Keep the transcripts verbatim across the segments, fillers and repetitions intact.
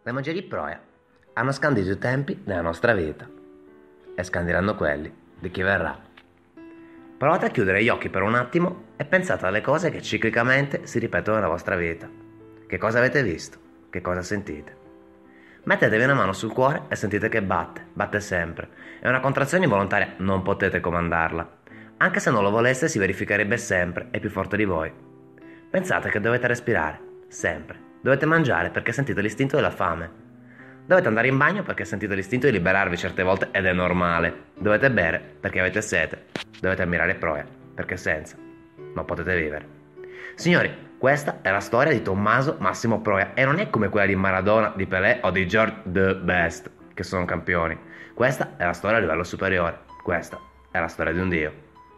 Le magie di Proia hanno scandito i tempi della nostra vita e scandiranno quelli di chi verrà. Provate a chiudere gli occhi per un attimo e pensate alle cose che ciclicamente si ripetono nella vostra vita. Che cosa avete visto? Che cosa sentite? Mettetevi una mano sul cuore e sentite che batte, batte sempre. È una contrazione involontaria, non potete comandarla. Anche se non lo voleste si verificherebbe sempre, è più forte di voi. Pensate che dovete respirare, sempre. Dovete mangiare perché sentite l'istinto della fame. Dovete andare in bagno perché sentite l'istinto di liberarvi certe volte ed è normale. Dovete bere perché avete sete. Dovete ammirare Proia perché senza non potete vivere. Signori, questa è la storia di Tommaso Massimo Proia e non è come quella di Maradona, di Pelé o di George the Best, che sono campioni. Questa è la storia a livello superiore. Questa è la storia di un dio.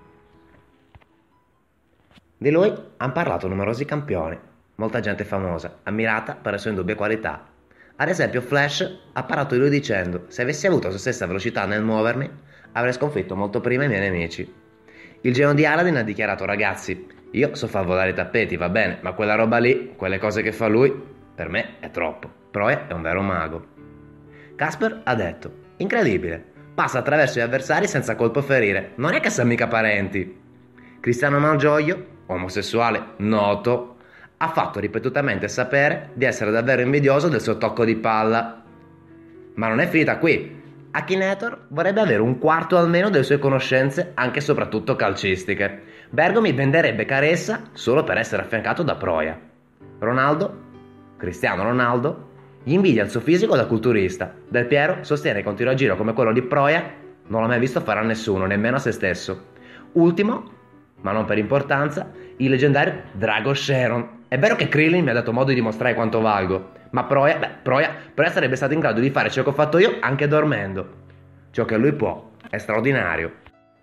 Di lui hanno parlato numerosi campioni, molta gente famosa, ammirata per le sue indubbie qualità. Ad esempio Flash ha parlato di lui dicendo: se avessi avuto la sua stessa velocità nel muovermi, avrei sconfitto molto prima i miei nemici. Il genio di Aladdin ha dichiarato: ragazzi, io so far volare i tappeti, va bene, ma quella roba lì, quelle cose che fa lui, per me è troppo. Proia è un vero mago. Casper ha detto: incredibile, passa attraverso gli avversari senza colpo ferire, non è che siamo mica parenti. Cristiano Malgioglio, omosessuale noto, ha fatto ripetutamente sapere di essere davvero invidioso del suo tocco di palla. Ma non è finita qui. Akinator vorrebbe avere un quarto almeno delle sue conoscenze, anche e soprattutto calcistiche. Bergomi venderebbe Caressa solo per essere affiancato da Proia. Ronaldo, Cristiano Ronaldo, gli invidia il suo fisico da culturista. Del Piero sostiene che un tiro a giro come quello di Proia non l'ha mai visto fare a nessuno, nemmeno a se stesso. Ultimo, ma non per importanza, il leggendario Drago Sharon. È vero che Krillin mi ha dato modo di dimostrare quanto valgo, ma Proia, beh, Proia, Proia sarebbe stato in grado di fare ciò che ho fatto io anche dormendo. Ciò che lui può è straordinario.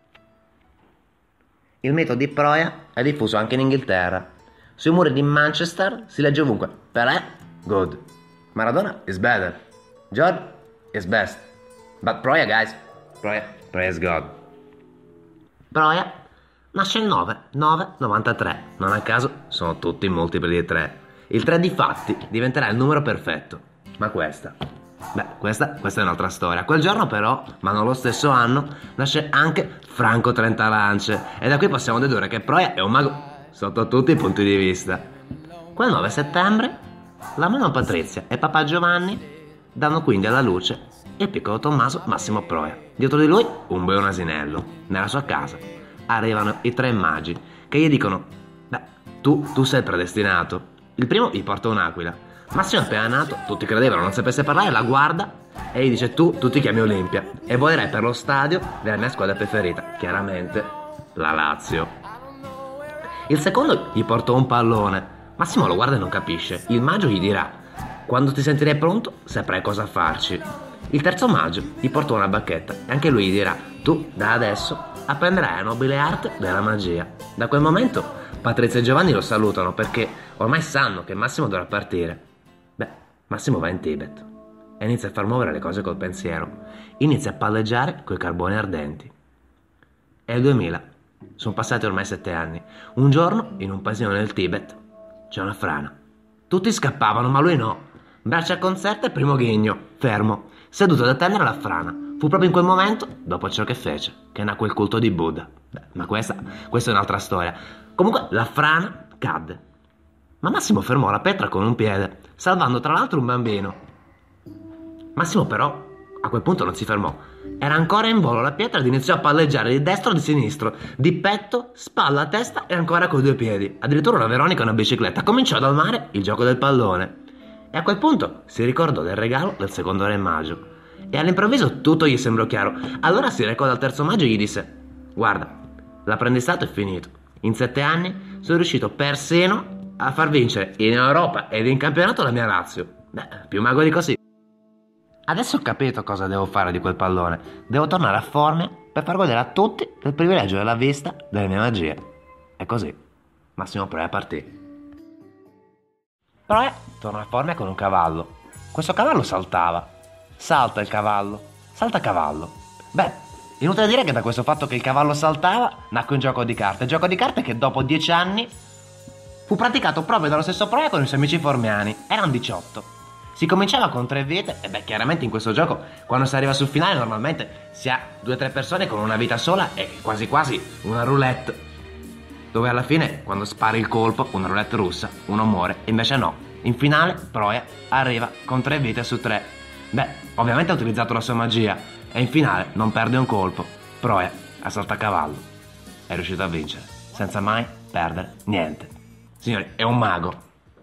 Il mito di Proia è diffuso anche in Inghilterra. Sui muri di Manchester si legge ovunque: Pelé, good. Maradona is better. George is best. But Proia, guys, Proia, Proia is God. Proia nasce il nove nove novantatré, non a caso sono tutti multipli di tre. Il tre di fatti diventerà il numero perfetto. Ma questa, beh, questa, questa è un'altra storia. Quel giorno però, ma non lo stesso anno, nasce anche Franco Trentalance. E da qui possiamo dedurre che Proia è un mago sotto tutti i punti di vista. Quel nove settembre, la mamma Patrizia e papà Giovanni danno quindi alla luce il piccolo Tommaso Massimo Proia. Dietro di lui un buon asinello. Nella sua casa arrivano i tre magi che gli dicono: beh, tu, tu sei predestinato. Il primo gli porta un'aquila. Massimo appena nato, tutti credevano non sapesse parlare, la guarda e gli dice: tu, tu ti chiami Olimpia e volerai per lo stadio della mia squadra preferita, chiaramente la Lazio. Il secondo gli porta un pallone. Massimo lo guarda e non capisce. Il maggio gli dirà: quando ti sentirai pronto saprai cosa farci. Il terzo maggio gli porta una bacchetta e anche lui gli dirà: tu da adesso apprenderai la nobile arte della magia. Da quel momento Patrizia e Giovanni lo salutano perché ormai sanno che Massimo dovrà partire. Beh, Massimo va in Tibet e inizia a far muovere le cose col pensiero. Inizia a palleggiare coi carboni ardenti. È il duemila. Sono passati ormai sette anni. Un giorno, in un paesino nel Tibet, c'è una frana. Tutti scappavano, ma lui no. Braccia concerte e primo ghigno, fermo, seduto ad attendere la frana. Fu proprio in quel momento, dopo ciò che fece, che nacque il culto di Buddha. Beh, ma questa, questa è un'altra storia. Comunque, la frana cadde. Ma Massimo fermò la pietra con un piede, salvando tra l'altro un bambino. Massimo però, a quel punto non si fermò. Era ancora in volo la pietra ed iniziò a palleggiare di destra o di sinistro, di petto, spalla a testa e ancora coi due piedi. Addirittura una Veronica e una bicicletta. Cominciò ad almare il gioco del pallone. E a quel punto si ricordò del regalo del secondo re maggio. E all'improvviso tutto gli sembrò chiaro. Allora si recò dal terzo maggio e gli disse: guarda, l'apprendistato è finito. In sette anni sono riuscito persino a far vincere in Europa ed in campionato la mia Lazio. Beh, più mago di così. Adesso ho capito cosa devo fare di quel pallone. Devo tornare a Formia per far godere a tutti del privilegio della vista delle mie magie. E così Massimo Proia partì. Proia torna a Formia con un cavallo. Questo cavallo saltava. Salta il cavallo, salta cavallo. Beh, inutile dire che da questo fatto che il cavallo saltava nacque un gioco di carte. Un gioco di carte che dopo dieci anni fu praticato proprio dallo stesso Proia con i suoi amici formiani. Erano diciotto. Si cominciava con tre vite e beh, chiaramente in questo gioco quando si arriva sul finale normalmente si ha due o tre persone con una vita sola e quasi quasi una roulette, dove alla fine quando spari il colpo, una roulette russa, uno muore, invece no. In finale Proia arriva con tre vite su tre. Beh, ovviamente ha utilizzato la sua magia e in finale non perde un colpo. Proia a saltacavallo è riuscito a vincere senza mai perdere niente. Signori, è un mago.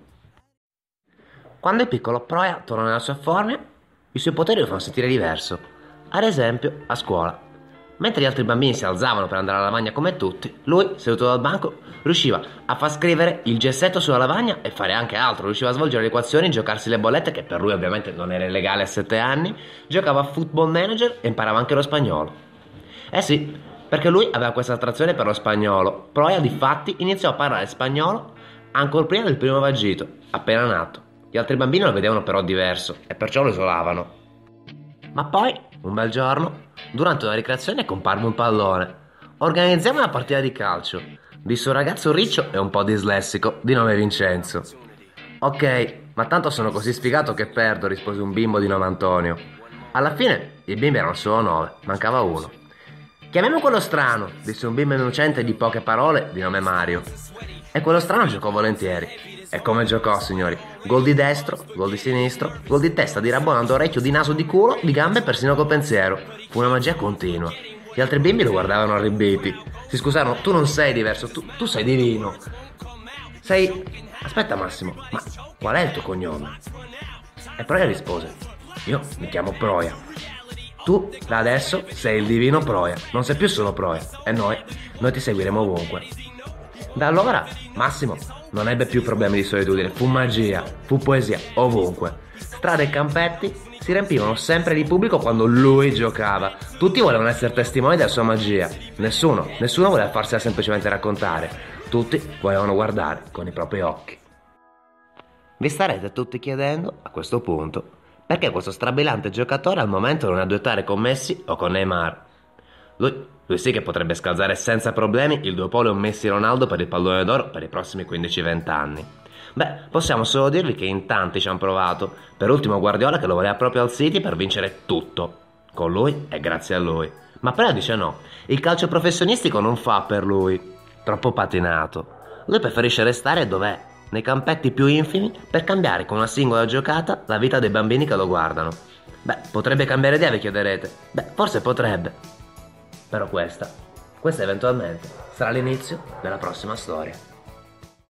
Quando è piccolo Proia torna nella sua forma, i suoi poteri lo fanno sentire diverso. Ad esempio, a scuola. Mentre gli altri bambini si alzavano per andare alla lavagna come tutti, lui, seduto dal banco, riusciva a far scrivere il gessetto sulla lavagna e fare anche altro. Riusciva a svolgere le equazioni, giocarsi le bollette, che per lui ovviamente non era illegale a sette anni. Giocava a Football Manager e imparava anche lo spagnolo. Eh sì, perché lui aveva questa attrazione per lo spagnolo. Proia, difatti, iniziò a parlare spagnolo ancora prima del primo vagito, appena nato. Gli altri bambini lo vedevano però diverso e perciò lo isolavano. Ma poi, un bel giorno, durante una ricreazione comparve un pallone. Organizziamo una partita di calcio, disse un ragazzo riccio e un po' dislessico, di nome Vincenzo. Ok, ma tanto sono così sfigato che perdo, rispose un bimbo di nome Antonio. Alla fine i bimbi erano solo nove, mancava uno. Chiamiamo quello strano, disse un bimbo innocente di poche parole, di nome Mario. E quello strano giocò volentieri. E come giocò, signori? Gol di destro, gol di sinistro, gol di testa, di rabbonando, orecchio, di naso, di culo, di gambe, persino col pensiero. Fu una magia continua. Gli altri bimbi lo guardavano arribbiti. Si scusarono, tu non sei diverso, tu, tu sei divino. Sei... Aspetta Massimo, ma qual è il tuo cognome? E Proia rispose, io mi chiamo Proia. Tu da adesso sei il divino Proia, non sei più solo Proia. E noi, noi ti seguiremo ovunque. Da allora Massimo non ebbe più problemi di solitudine, fu magia, fu poesia, ovunque. Strade e campetti si riempivano sempre di pubblico quando lui giocava. Tutti volevano essere testimoni della sua magia. Nessuno, nessuno voleva farsela semplicemente raccontare. Tutti volevano guardare con i propri occhi. Vi starete tutti chiedendo, a questo punto, perché questo strabiliante giocatore al momento non ha duettare con Messi o con Neymar. Lui, lui sì che potrebbe scalzare senza problemi il duopolio Messi-Ronaldo per il pallone d'oro per i prossimi quindici venti anni. Beh, possiamo solo dirvi che in tanti ci hanno provato. Per ultimo Guardiola che lo voleva proprio al City per vincere tutto. Con lui e grazie a lui. Ma Pera dice no, il calcio professionistico non fa per lui. Troppo patinato. Lui preferisce restare dov'è, nei campetti più infimi, per cambiare con una singola giocata la vita dei bambini che lo guardano. Beh, potrebbe cambiare idea, vi chiederete. Beh, forse potrebbe. Però questa, questa eventualmente sarà l'inizio della prossima storia.